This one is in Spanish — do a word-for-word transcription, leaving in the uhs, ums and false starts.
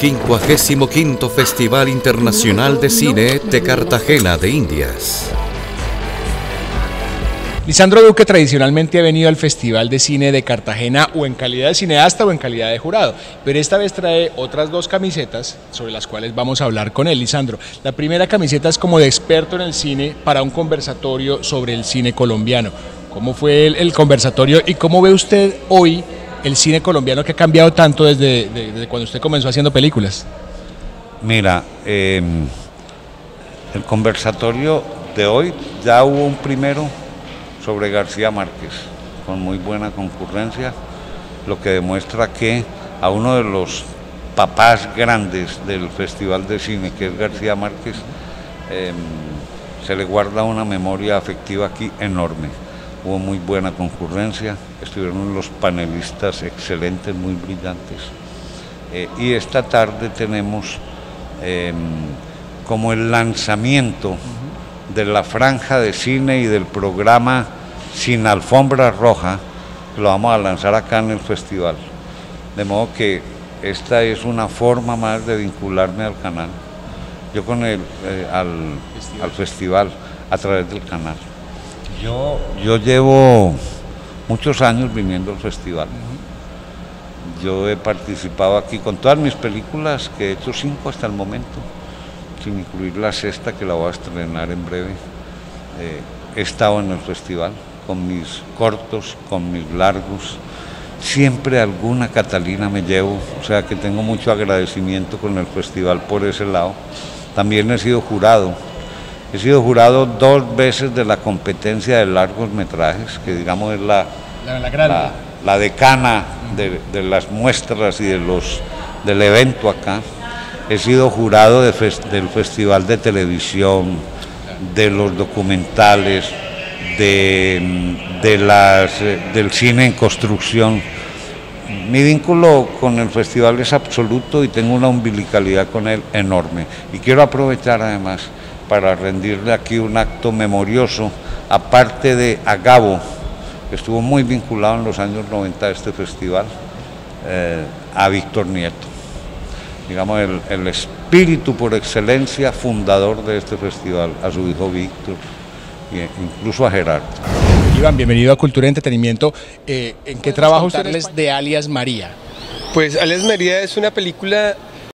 quincuagésimo quinto Festival Internacional de Cine de Cartagena de Indias. Lisandro Duque tradicionalmente ha venido al Festival de Cine de Cartagena o en calidad de cineasta o en calidad de jurado, pero esta vez trae otras dos camisetas sobre las cuales vamos a hablar con él. Lisandro, la primera camiseta es como de experto en el cine para un conversatorio sobre el cine colombiano. ¿Cómo fue el, el conversatorio y cómo ve usted hoy el cine colombiano que ha cambiado tanto desde, de, desde cuando usted comenzó haciendo películas? Mira, eh, el conversatorio de hoy ya hubo un primero sobre García Márquez, con muy buena concurrencia, lo que demuestra que a uno de los papás grandes del Festival de Cine, que es García Márquez, eh, se le guarda una memoria afectiva aquí enorme. Hubo muy buena concurrencia, estuvieron los panelistas excelentes, muy brillantes, eh, y esta tarde tenemos eh, como el lanzamiento de la franja de cine y del programa Sin Alfombra Roja, que lo vamos a lanzar acá en el festival. De modo que esta es una forma más de vincularme al canal, yo con el, eh, al, festival. al festival a través del canal. Yo, yo llevo muchos años viniendo al festival. Yo he participado aquí con todas mis películas, que he hecho cinco hasta el momento, sin incluir la sexta, que la voy a estrenar en breve. Eh, he estado en el festival con mis cortos, con mis largos, siempre alguna Catalina me llevo, o sea que tengo mucho agradecimiento con el festival por ese lado. También he sido jurado, he sido jurado dos veces de la competencia de largos metrajes, que digamos es la, la, la, la, la decana de, de las muestras y de los, del evento acá. He sido jurado de fest del Festival de Televisión, de los documentales, de, de las, del cine en construcción. Mi vínculo con el festival es absoluto y tengo una umbilicalidad con él enorme. Y quiero aprovechar además para rendirle aquí un acto memorioso, aparte de a Gabo, que estuvo muy vinculado en los años noventa a este festival, eh, a Víctor Nieto. Digamos, el, el espíritu por excelencia fundador de este festival, a su hijo Víctor, e incluso a Gerardo. Iván, bienvenido a Cultura y Entretenimiento. Eh, ¿En qué trabaja usted de Alias María? Pues Alias María es una película